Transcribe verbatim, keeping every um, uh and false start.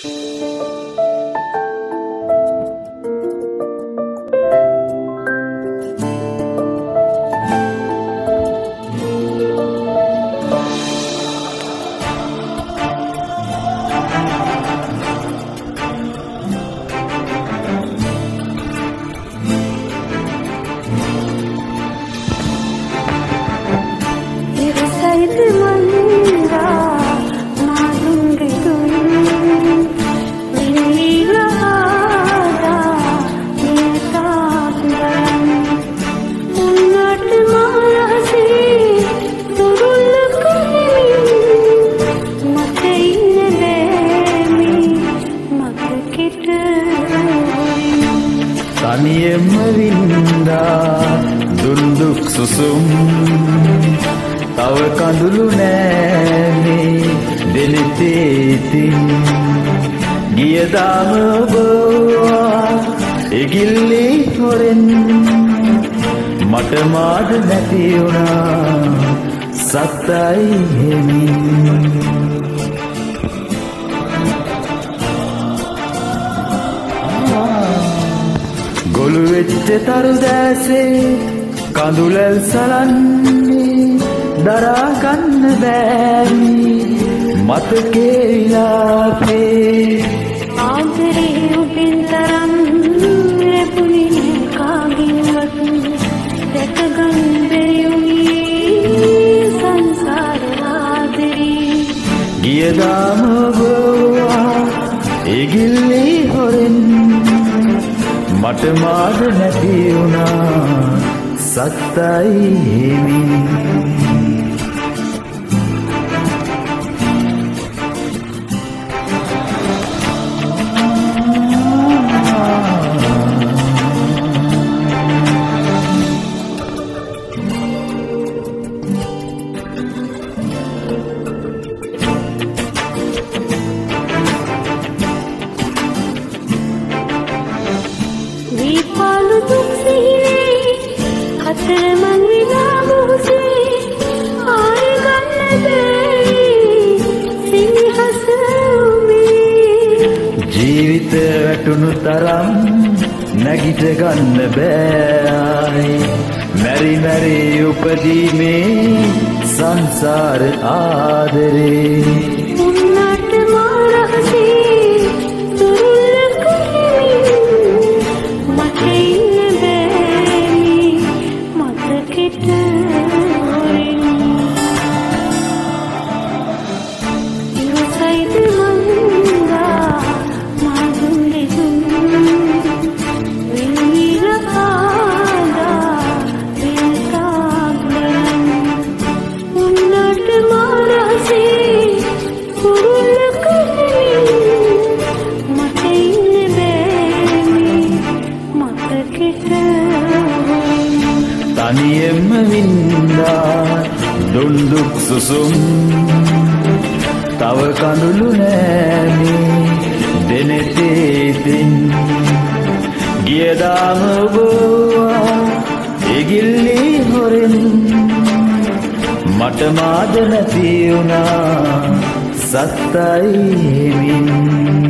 තනියෙම වින්දා දුන්දුක් සුසුම් තව කඳුළු නෑනේ දෙලිතේතින් ගියදාම බෝවා එගිල්ලි හොරෙන් මට මාද නැති වුණා සත්තයි හෙමින් ගොළු වෙච්ච තරු දැසේ කඳුලල් සලන්නේ දරා ගන්න බෑනි මතකේ විලාපේ ආදරේ උපින් තරම් ලැබුණේ කාගෙන්වත් දැක ගන්න බැරි වුණේ සංසාර ආදරේ ගියදාම ගෝවා එගිල්ලි හොරෙන් මට මාද නැති වුණා සත්තයි හෙමින් ජීවිත වැටුණු තරම් නැගිට ගන්න බෑ මැරි මැරි උපදීමේ සංසාර ආදරේ උන්නට මාරහසේ තුරුල්ලක මට ඉන්න බෑනි මතකෙට තනියෙම වින්දා දුන්දුක් සුසුම් තව කඳුළු නෑනේ දෙනෙතේතින් ගියදාම බෝවා එගිල්ලි හොරෙන් මට මාද නැති වුණා සත්තයි හෙමින්